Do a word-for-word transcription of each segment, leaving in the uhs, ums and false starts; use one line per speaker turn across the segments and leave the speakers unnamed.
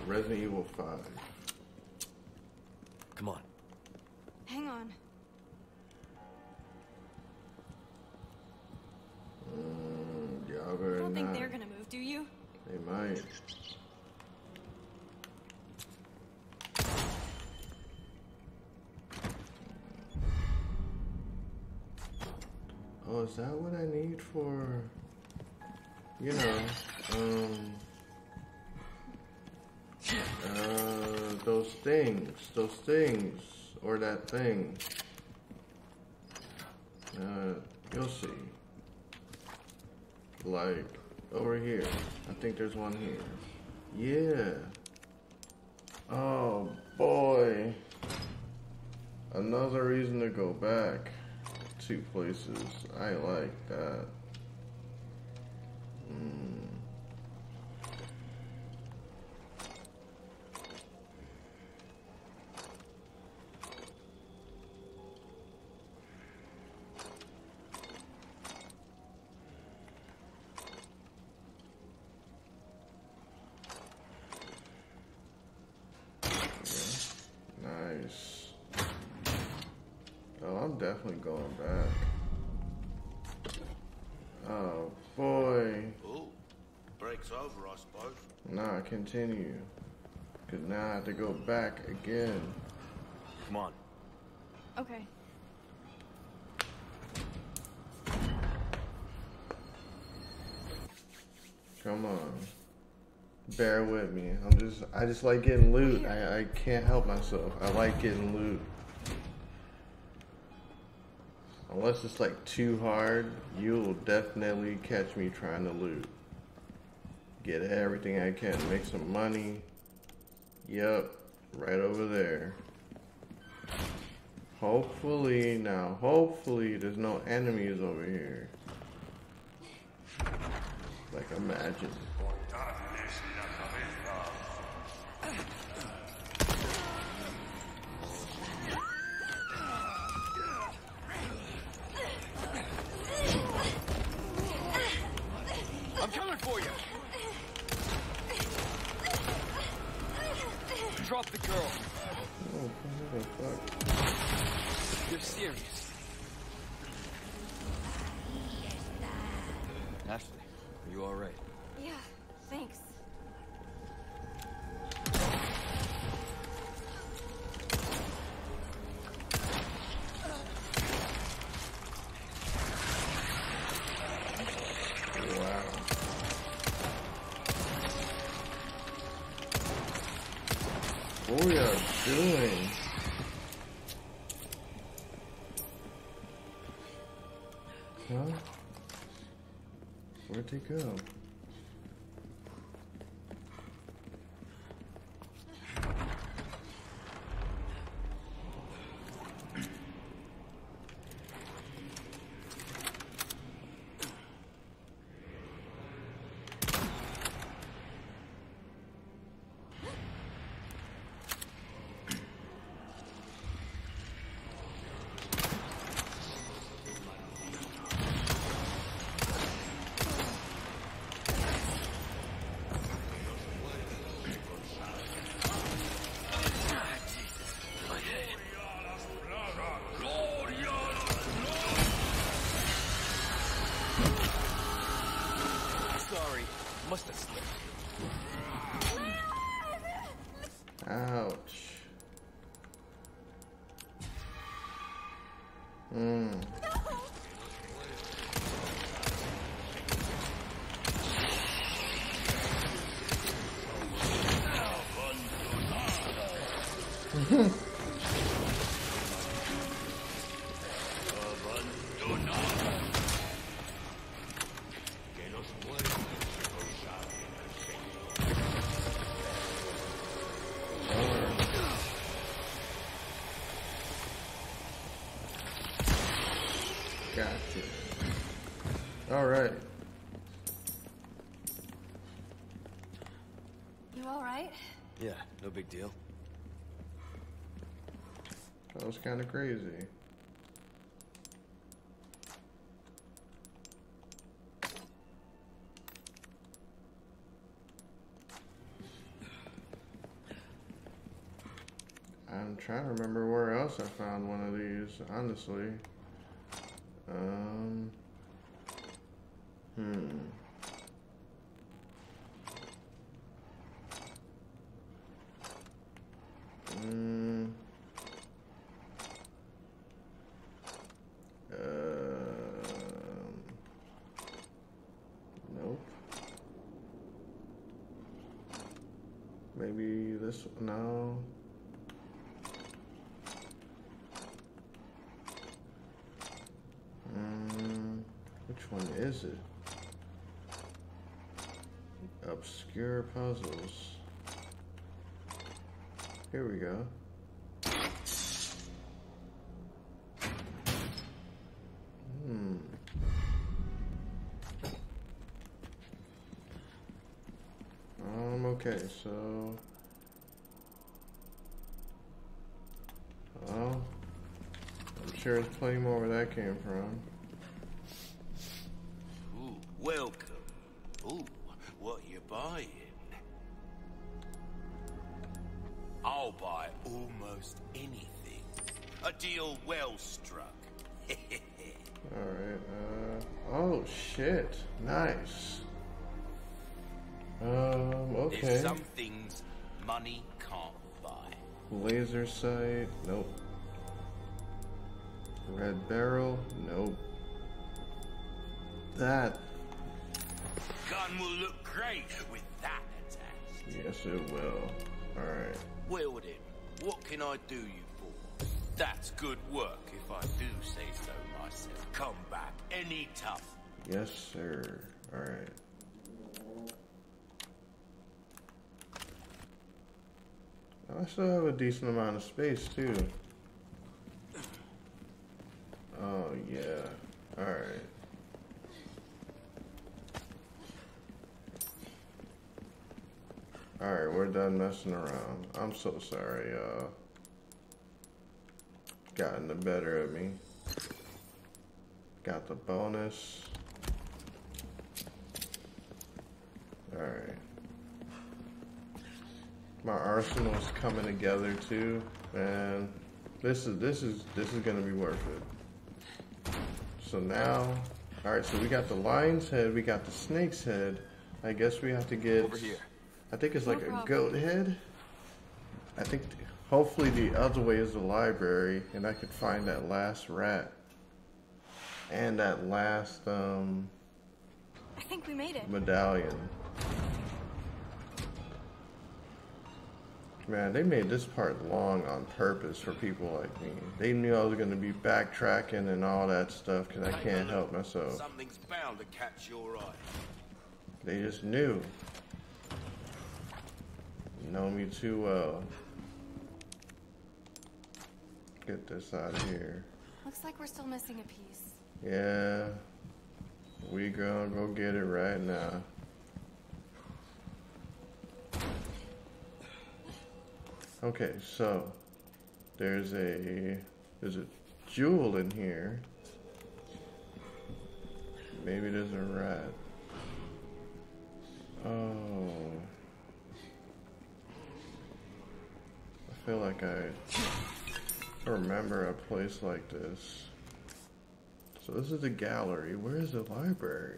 Resident Evil five.
Come on.
Hang on.
Mm, y'all
I
better
don't think
not.
they're gonna move, do you?
They might. Oh, is that what I need for, you know, um, uh, those things, those things, or that thing? Uh, you'll see. Like, over here. I think there's one here. Yeah. Oh, boy. Another reason to go back. Two places. I like that. Mm. Yeah. Nice. Oh, I'm definitely going back. Oh, boy.
Oh, break's over, I suppose.
Nah, continue. Because now I have to go back again.
Come on.
Okay.
Come on. Bear with me. I'm just, I just like getting loot. I, I can't help myself. I like getting loot. Unless it's like too hard, you'll definitely catch me trying to loot. Get everything I can. Make some money. Yep. Right over there. Hopefully, now, hopefully there's no enemies over here. Like, imagine.
I'm coming for you. Drop the girl.
Oh, what the fuck?
You're serious. Ashley, are you all right?
Yeah, thanks.
Wow. What we are doing? Huh? Where'd they go?
Sorry, must have slipped.
Ouch. Hmm. Gotcha. All right.
You all right?
Yeah, no big deal.
That was kind of crazy. I'm trying to remember where else I found one of these, honestly. Um, hmm. Hmm. Um, nope. Maybe this, no. Mm, which one is it? Obscure puzzles. Here we go. Hmm. Um, okay, so... Well, I'm sure there's plenty more where that came from.
Ooh, welcome. Ooh, what you buying? I'll buy almost anything. A deal well struck.
Alright, uh... Oh, shit. Nice. Um, okay.
There's some things money can't buy.
Laser sight, nope. Red barrel, nope. That,
Gun will look great with that attached.
yes it will. Alright.
Well then, what can I do you for? That's good work if I do say so myself. Come back any time.
Yes, sir. Alright. I still have a decent amount of space, too. Oh, yeah. Alright. Alright, we're done messing around. I'm so sorry, y'all. Gotten the better of me. Got the bonus. Alright. My arsenal's coming together too, man. This is this is this is gonna be worth it. So now, all right. So we got the lion's head, we got the snake's head. I guess we have to get.
Over here.
I think it's
No
like a
problem.
goat head. I think hopefully the other way is the library, and I could find that last rat and that last um,
I think we made it.
medallion. Man, they made this part long on purpose for people like me. They knew I was going to be backtracking and all that stuff because I can't help myself.
Something's bound to catch your eye.
They just knew. Know me too well. Get this out of here.
Looks like we're still missing a piece.
Yeah. We gonna go get it right now. Okay, so there's a there's a jewel in here. Maybe there's a rat. Oh. I feel like I remember a place like this. So this is the gallery. Where is the library?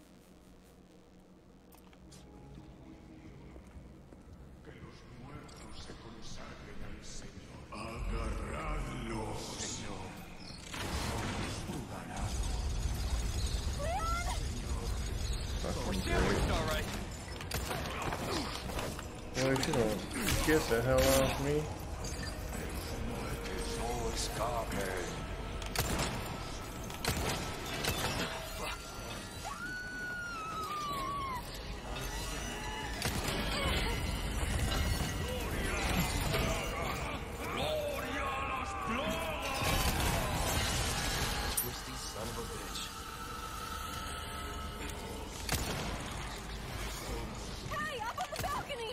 Fucking great.
Alright.
Boy, if you don't get the hell off me.
Twisty son of a bitch.
Hey, up on the balcony!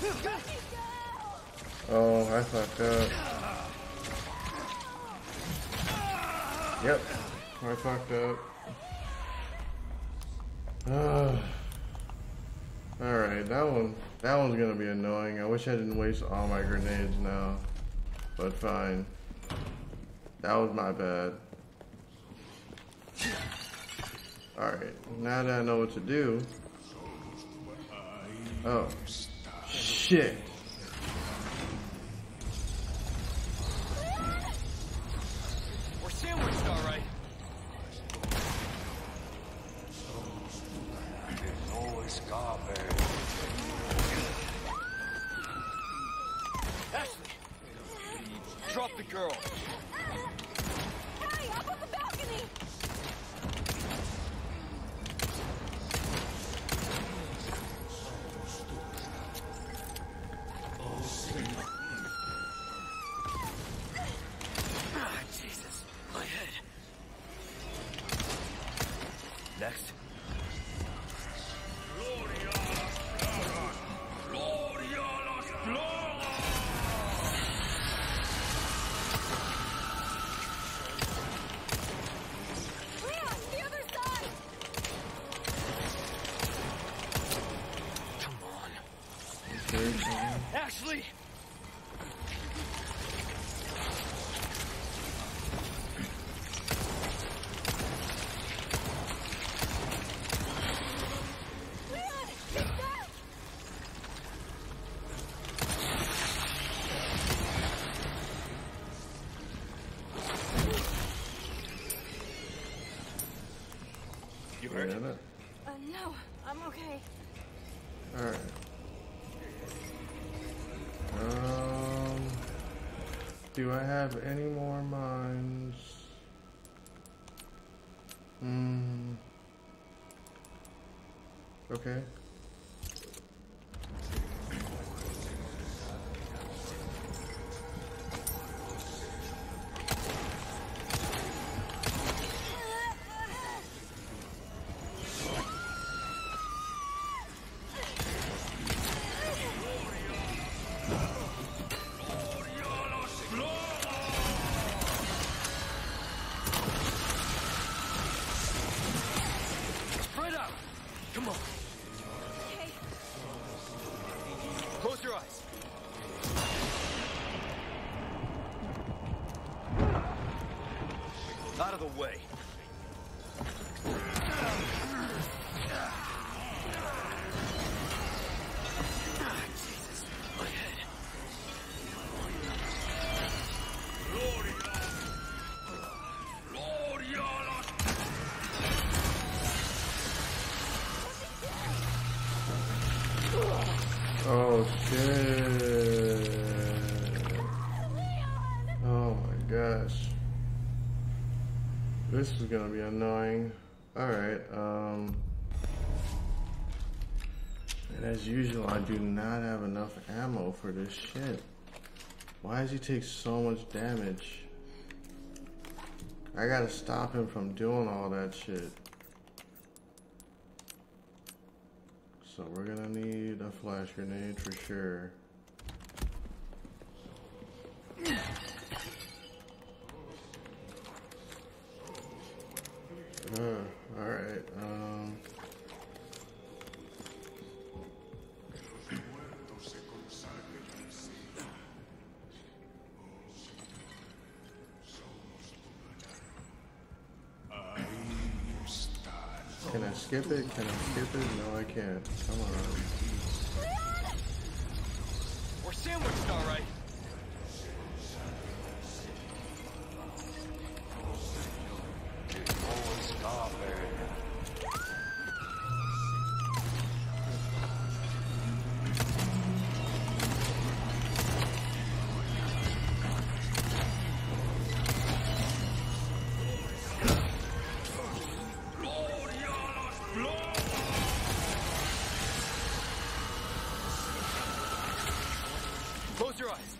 Oh, I fucked up. Yep, I fucked up. Uh, Alright, that one, that one's gonna be annoying. I wish I didn't waste all my grenades now. But fine. That was my bad. Alright, now that I know what to do. Oh. Shit.
We're sandwiched, all right. Ashley, drop the girl.
Hey, up on the balcony!
Ah, Jesus, my head. Next.
Leon, the other side!
Come on.
Okay.
Ashley!
Leon, get back!
You hurt?
Yeah, that-
Uh, no, I'm okay.
Alright. Um, do I have any more mines? Hmm. Okay.
Spread out! Come on.
Okay.
Close your eyes. Out of the way. Ah, Jesus, my head.
Oh shit. Oh my gosh. This is gonna be annoying. Alright, um and as usual I do not have enough ammo for this shit. Why does he take so much damage? I gotta stop him from doing all that shit. So we're gonna need a flash grenade for sure. Uh, alright, um... Can I skip it? Can I skip it? No, I can't. Come on.
We're sandwiched, all right. Close your eyes.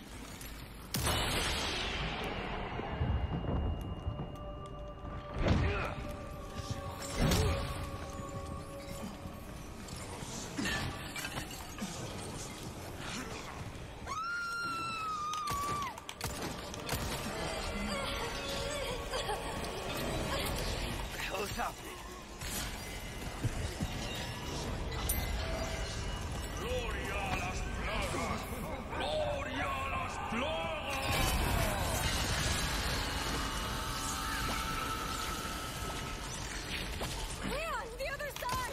Leon, the other side!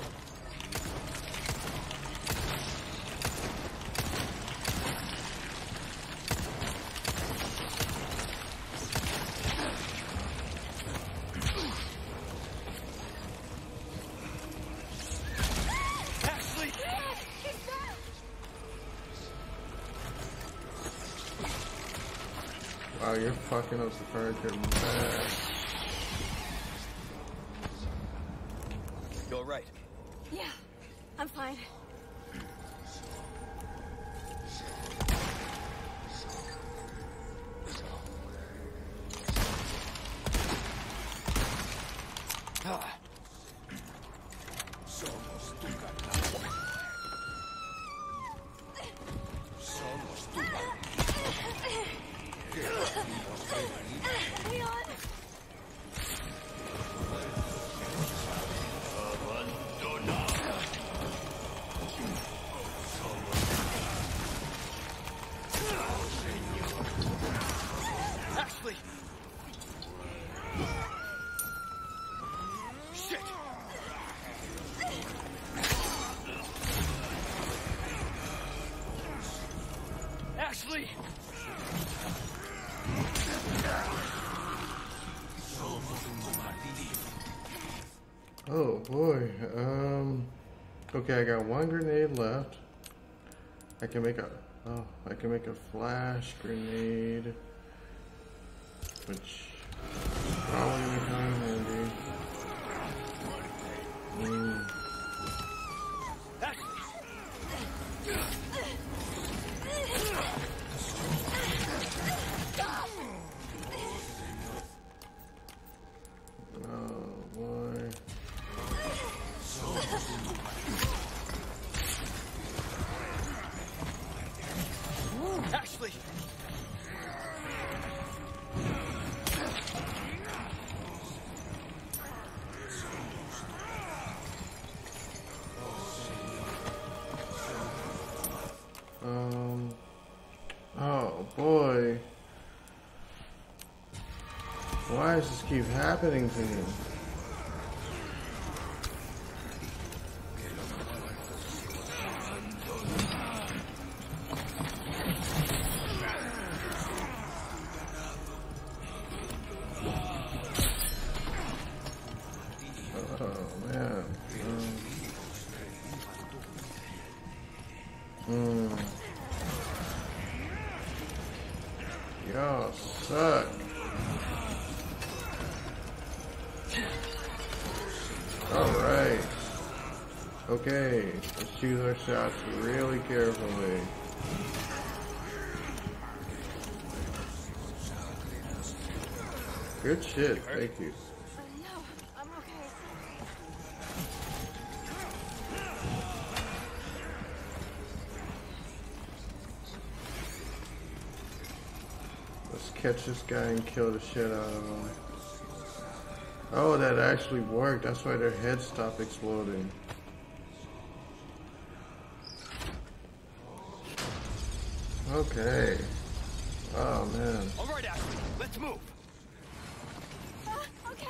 Ashley!
Leon, he's back!
Wow, you're fucking up the furniture bad.
You alright?
Yeah, I'm fine.
Ah.
Leon!
Ashley! Shit! Ashley!
Oh boy. Um. Okay, I got one grenade left. I can make a. Oh, I can make a flash grenade, which probably be kind of handy. Mm. Oh boy.
Ashley!
Um. Oh boy. Why does this keep happening to me? Oh man. Um, mm. Y'all suck. Alright. Okay, let's choose our shots really carefully. Good shit, thank you.
Uh, no, I'm okay.
Let's catch this guy and kill the shit out of him. Oh, that actually worked. That's why their heads stopped exploding. Okay. Oh, man.
Alright, Ashley, let's move!
Uh, okay!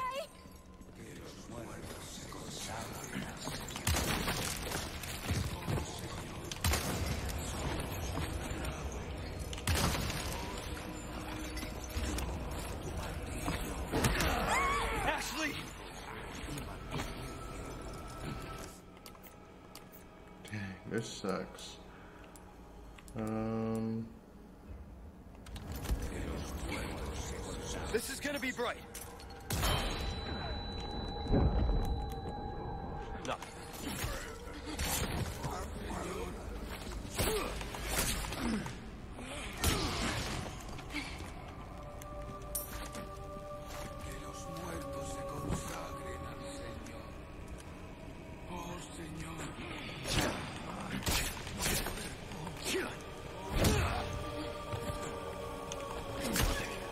Ashley!
Dang, this sucks. Um...
This is gonna be bright. No.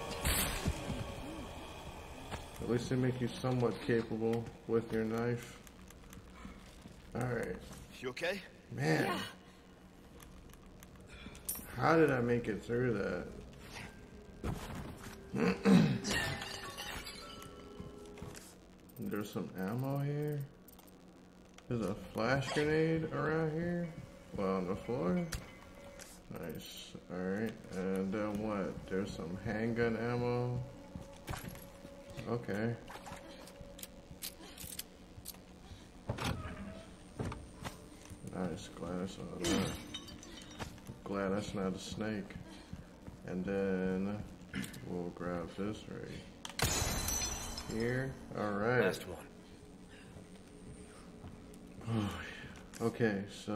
At least they make you somewhat capable with your knife. Alright.
You okay?
Man.
Yeah.
How did I make it through that? There's some ammo here. There's a flash grenade around here. Well, on the floor. Nice. Alright. And then what? There's some handgun ammo. Okay. Nice. Glad I saw that. Glad that's not a snake. And then we'll grab this right here. Alright.
Last one.
Okay, so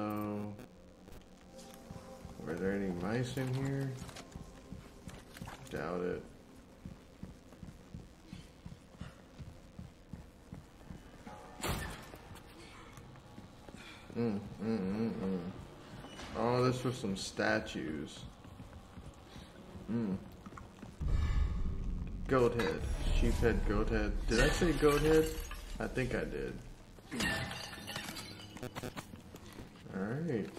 were there any mice in here? Doubt it. Mm, mm, mm, mm. Oh, this was some statues. Mm. Goat head. Sheep head, goat head. Did I say goat head? I think I did. Alright.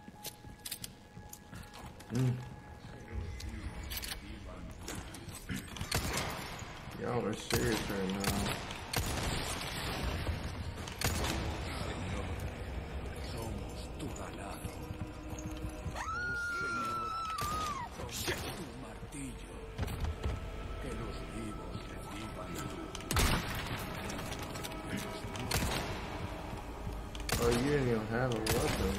Mm. Y'all are serious right now. Oh, you didn't even have a weapon.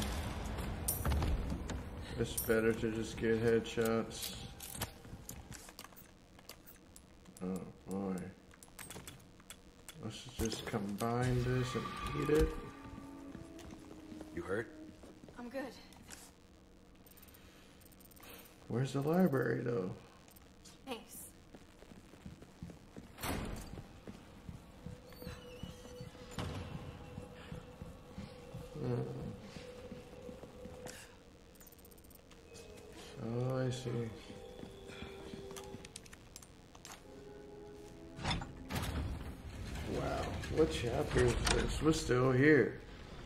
It's better to just get headshots. Oh boy. Let's just combine this and eat it.
You hurt?
I'm good.
Where's the library though?
Thanks.
Hmm. Oh, I see. Wow, what chapter is this? We're still here.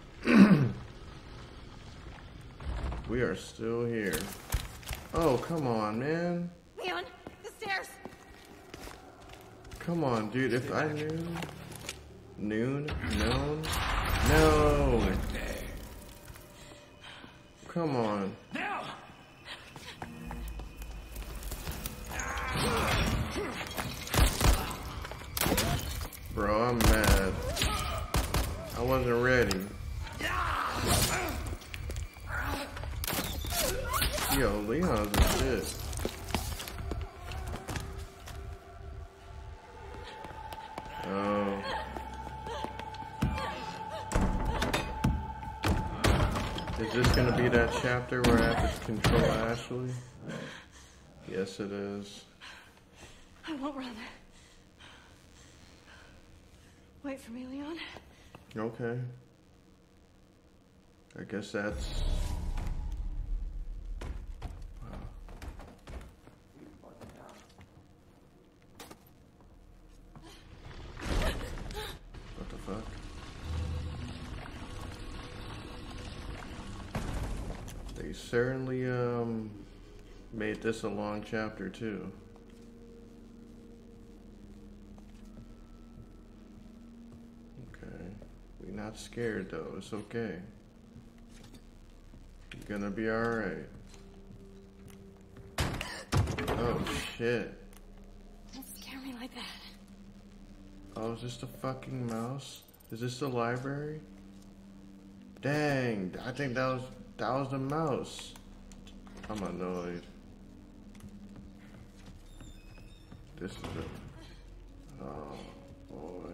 We are still here. Oh, come on, man.
Leon, the stairs.
Come on, dude. If I knew... Noon? Known? No! Come on.
Now!
Bro, I'm mad. I wasn't ready. Yo, Leon's a shit. Oh. Is this gonna be that chapter where I have to control Ashley? Yes, it is.
I won't run. Wait for me, Leon.
Okay. I guess that's... Wow. What the fuck? They certainly, um, made this a long chapter, too. We're not scared though, it's okay. You're gonna be alright. Oh shit.
Don't scare me like that.
Oh, is this the fucking mouse? Is this the library? Dang, I think that was that was the mouse. I'm annoyed. This is a oh boy.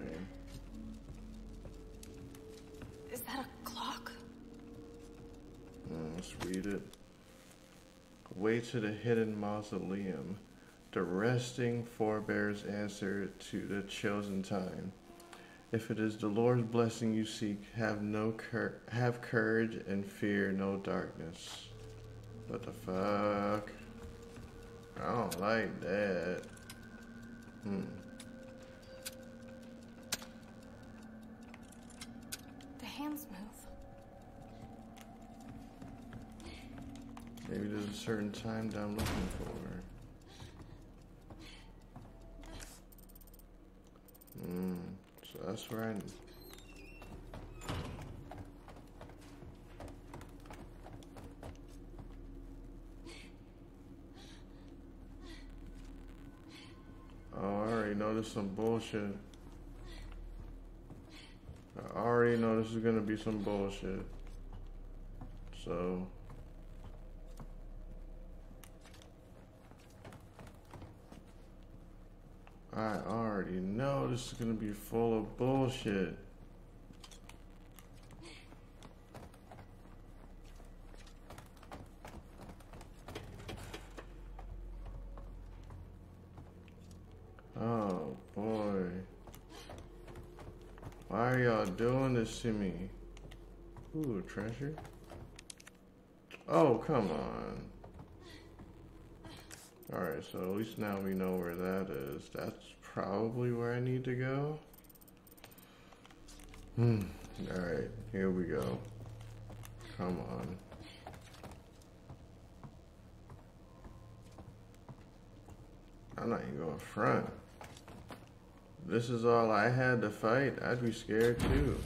Is that a clock?
Mm, let's read it. Way to the hidden mausoleum. The resting forebears answer to the chosen time. If it is the Lord's blessing you seek, have no cur have courage and fear no darkness. What the fuck? I don't like that. Hmm.
The hands move.
Maybe there's a certain time that I'm looking for. Hmm. So that's where I. Oh, I already know this is some bullshit. I already know this is gonna be some bullshit. So. I already know this is gonna be full of bullshit. Oh boy. Why are y'all doing this to me? Ooh, treasure? Oh, come on. Alright, so at least now we know where that is. That's probably where I need to go. Hmm. Alright, here we go. Come on. I'm not even going front. This is all I had to fight, I'd be scared too.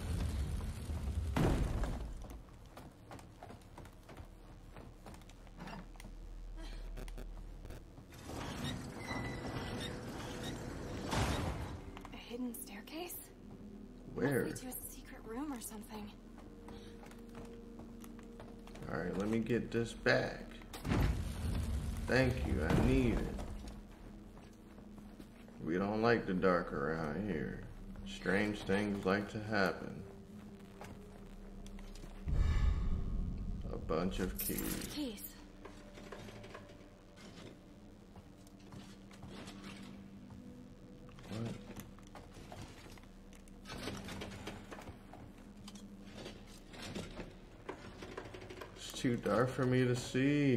A hidden staircase?
Where?
Must be to a secret room or something.
Alright, let me get this back. Thank you, I need it. We don't like the dark around here. Strange things like to happen. A bunch of keys.
Keys.
What? It's too dark for me to see.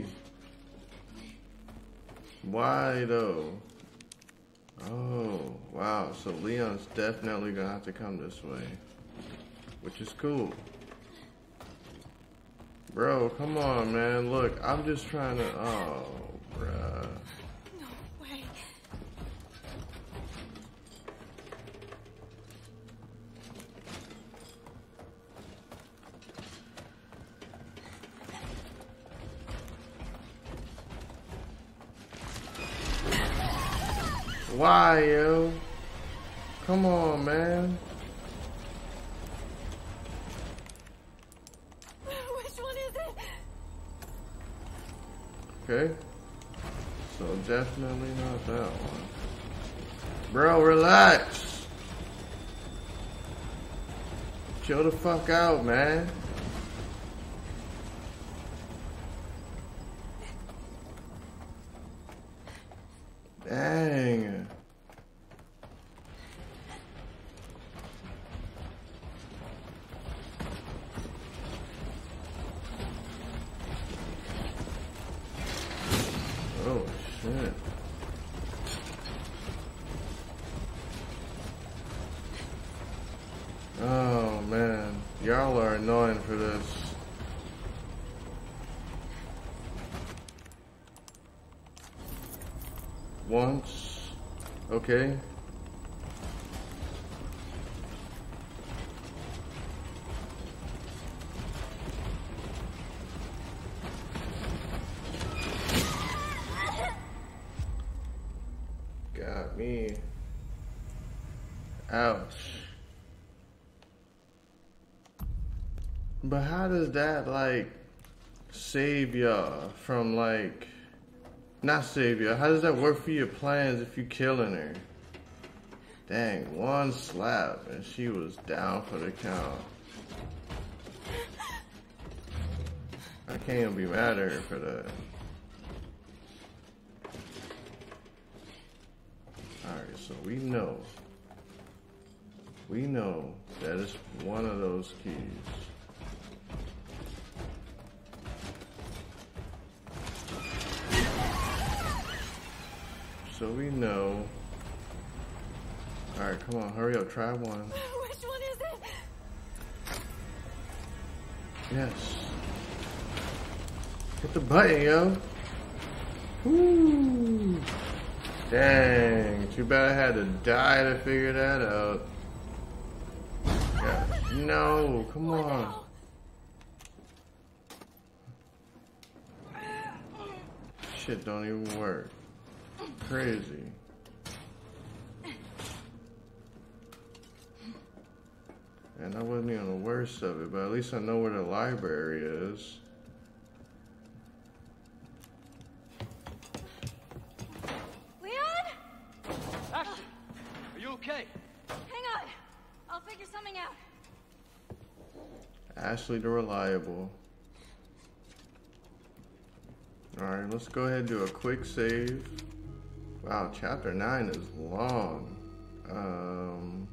Why though? Oh, wow. So Leon's definitely gonna have to come this way. Which is cool. Bro, come on, man. Look, I'm just trying to... Oh, bruh.
No way.
Why, yo? Come on, man.
Which one is it?
Okay. So definitely not that one. Bro, relax. Chill the fuck out, man. Dang. Oh, shit. Oh, man. Y'all are annoying for this. Once. Okay. Got me. Ouch. But how does that, like, save y'all from, like... Not save y'all. How does that work for your plans if you killing her? Dang, one slap and she was down for the count. I can't even be mad at her for that. Alright, so we know. We know that it's one of those keys. So we know. Alright, come on, hurry up, try one.
Which one is it?
Yes. Hit the button, yo. Woo. Dang. Too bad I had to die to figure that out. God. No, come on. Shit don't even work. Crazy. And I wasn't even the worst of it, but at least I know where the library is.
Leon?
Ashley, are you okay?
Hang on. I'll figure something out.
Ashley the Reliable. Alright, let's go ahead and do a quick save. Wow, chapter nine is long. Um,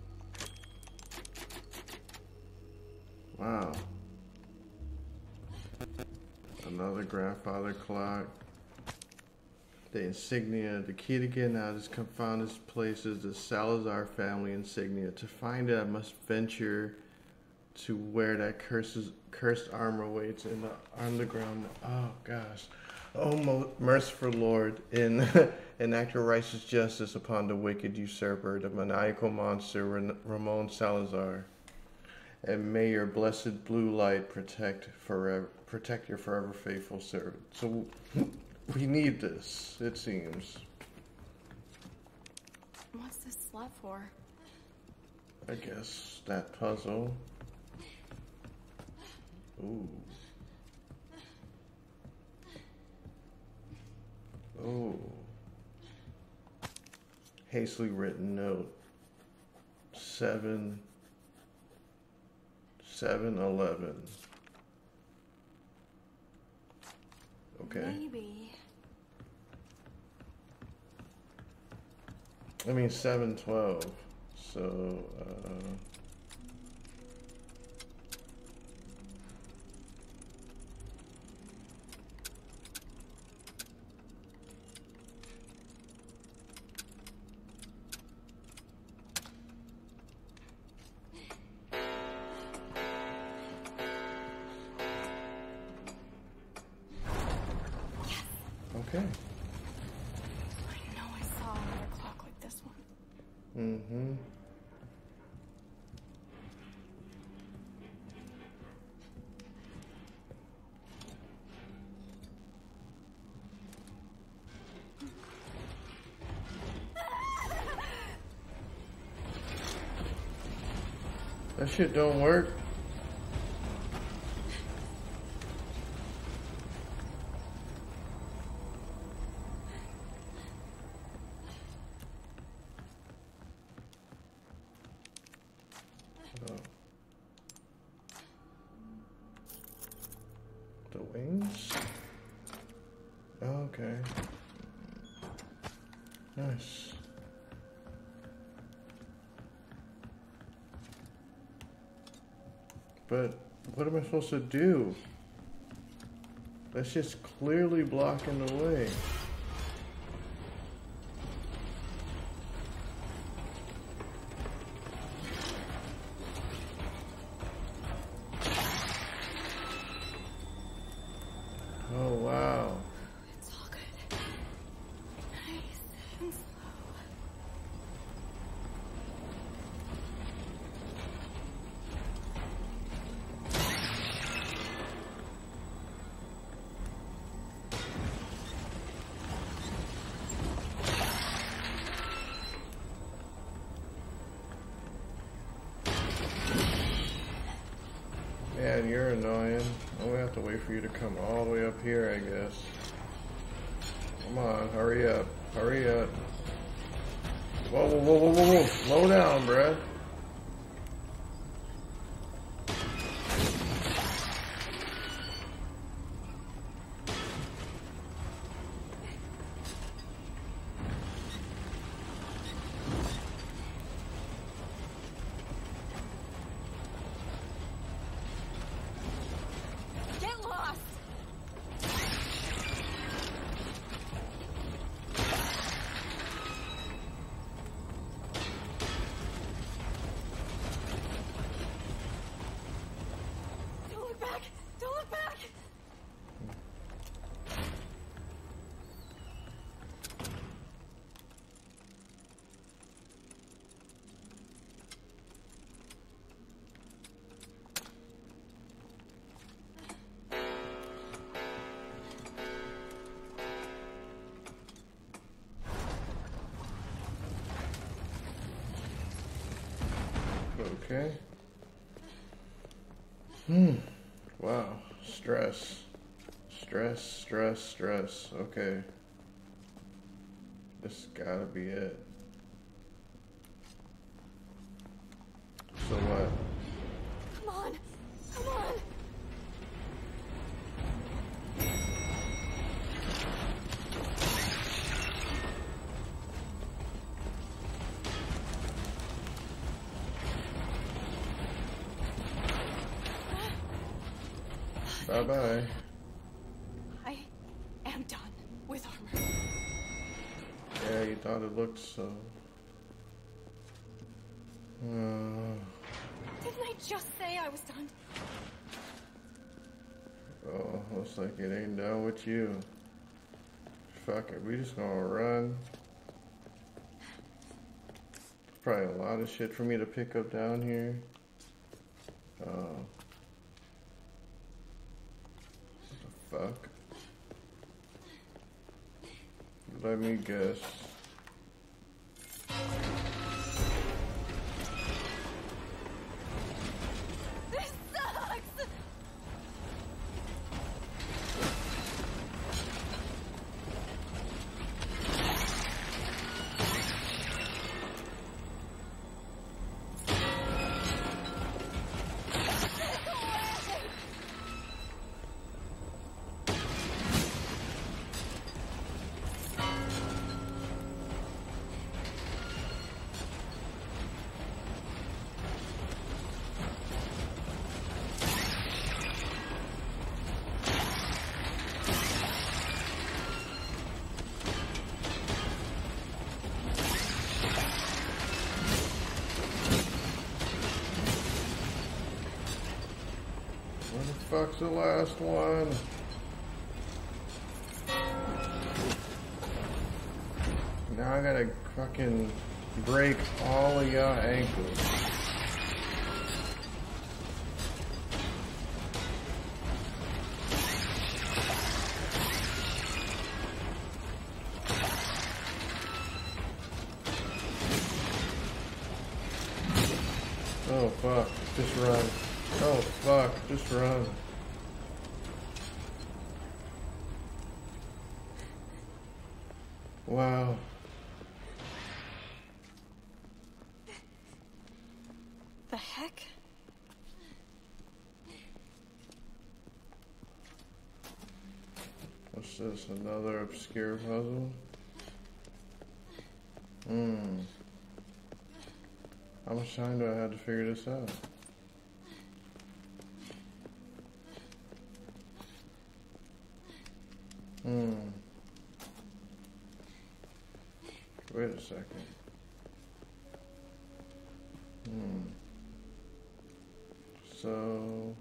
wow. Another grandfather clock. The insignia. The key to getting out of this confounded place is the Salazar family insignia. To find it, I must venture to where that curses, cursed armor waits in the underground. Oh, gosh. Oh, mo merciful Lord, in enact your righteous justice upon the wicked usurper, the maniacal monster Ramon Salazar, and may your blessed blue light protect forever, protect your forever faithful servant. So we need this, it seems.
What's this slot for?
I guess that puzzle. Ooh. Oh. Hastily written note. Seven. Seven eleven. Okay.
Maybe.
I mean seven twelve. So uh okay.
I know I saw another clock like this one.
Mm-hmm. That shit don't work. Oh. The wings? Oh, okay. Nice. But what am I supposed to do? That's just clearly blocking the way. Oh, wow.
It's all good. Nice and slow.
Man, you're annoying. I'm gonna have to wait for you to come all the way up here, I guess. Come on, hurry up. Hurry up. Whoa, whoa, whoa, whoa, whoa, whoa. Slow down, bruh.
Get lost!
Okay. Hmm. Wow. Stress. Stress, stress, stress. Okay. This gotta be it. So what?
Come on. Come on.
Bye-bye.
I am done with armor.
Yeah, you thought it looked so. Uh,
Didn't I just say I was done?
oh, looks like it ain't done with you. Fuck it, we just gonna run. Probably a lot of shit for me to pick up down here. Uh, what the fuck? Let me guess.
This sucks!
Where the fuck's the last one? Now I gotta fucking break all of y'all ankles. Oh fuck, just run. Oh fuck, just run. Wow.
The heck?
What's this? Another obscure puzzle? Hmm. How much time do I have to figure this out? Hmm. Wait a second. Hmm. So,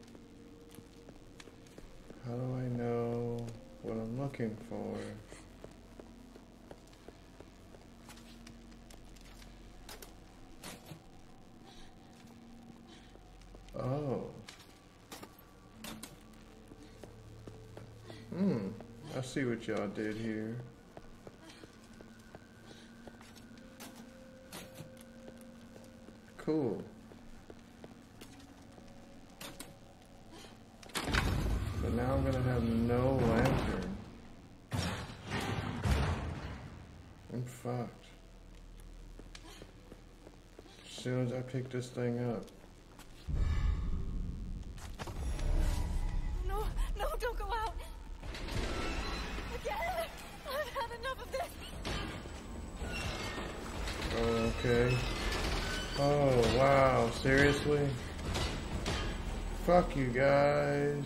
how do I know what I'm looking for? Oh. Hmm. I see what y'all did here. Cool. So now I'm gonna have no lantern. I'm fucked. As soon as I pick this thing up.
No, no, don't go out! Again! I've had enough of this!
Okay. Oh, wow. Seriously? Fuck you guys.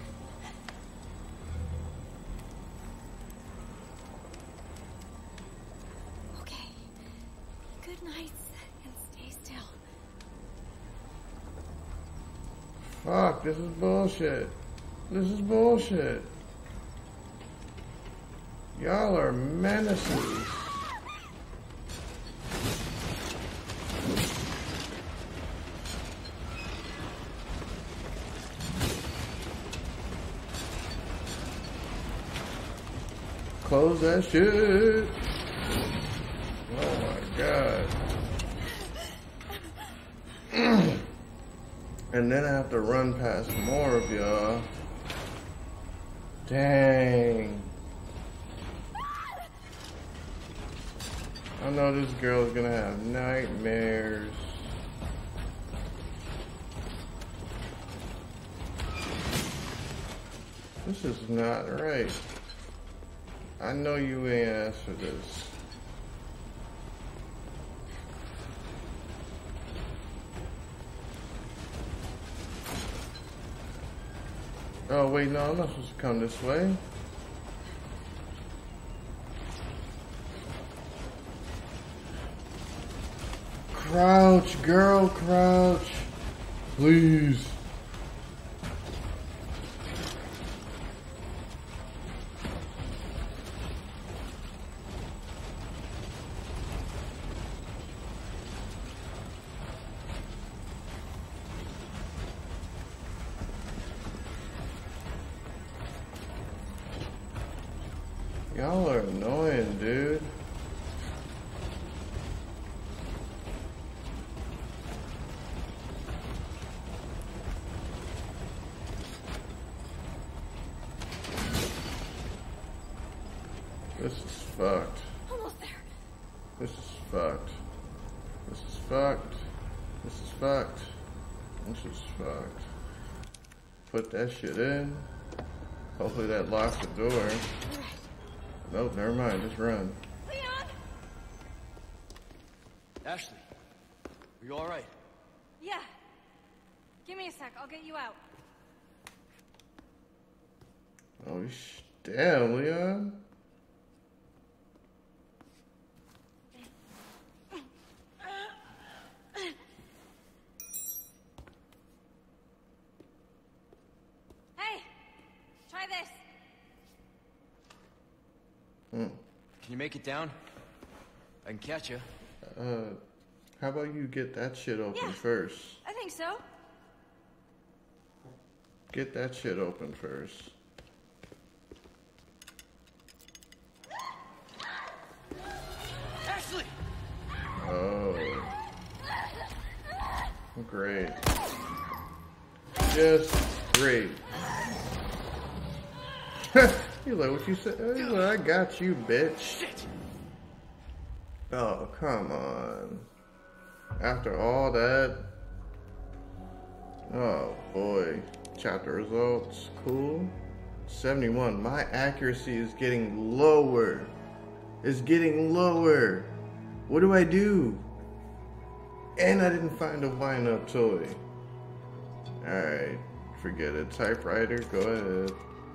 Okay. Good nights, and stay still.
Fuck, this is bullshit. This is bullshit. Y'all are menaces. Close that shit. Oh my god. And then I have to run past more of y'all. Dang. I know this girl's gonna have nightmares. This is not right. I know you ain't asked for this. Oh wait, no, I'm not supposed to come this way. Crouch, girl, crouch. Please. Y'all are annoying, dude. This is fucked.
Almost there.
This is fucked. This is fucked. This is fucked. This is fucked. Put that shit in. Hopefully that locks the door. Nope, never mind. Just run.
Leon!
Ashley, are you alright?
Yeah. Give me a sec. I'll get you out.
Oh, sh damn, Leon.
Hey! Try this.
Hmm.
Can you make it down? I can catch you.
Uh, how about you get that shit open
Yeah.
first?
I think so.
Get that shit open first.
Ashley!
Oh. Great. Just great. He's like, what you said? He's like, I got you, bitch.
Shit!
Oh, come on. After all that. Oh, boy. Chapter results. Cool. seventy-one. My accuracy is getting lower. It's getting lower. What do I do? And I didn't find a wind-up toy. Alright. Forget it. Typewriter, go ahead.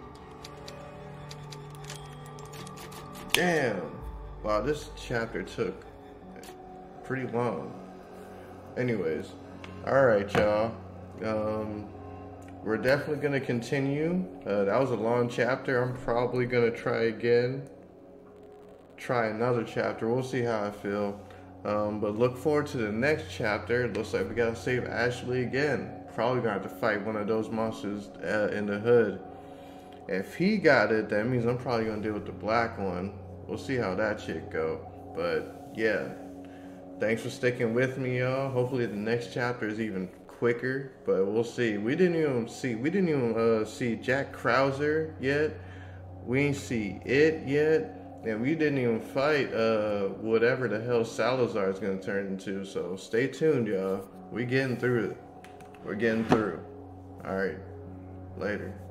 Damn. Wow, this chapter took pretty long. Anyways. Alright, y'all. Um, we're definitely going to continue. Uh, that was a long chapter. I'm probably going to try again. Try another chapter. We'll see how I feel. Um, but look forward to the next chapter. It looks like we gotta save Ashley again. Probably gonna have to fight one of those monsters uh, in the hood. If he got it, that means I'm probably gonna deal with the black one. We'll see how that shit go. But yeah, thanks for sticking with me, y'all. Hopefully the next chapter is even quicker, but we'll see. We didn't even see. We didn't even uh, see Jack Krauser yet. We ain't see it yet. And we didn't even fight uh, whatever the hell Salazar is going to turn into. So stay tuned, y'all. We getting through it. We're getting through. All right. Later.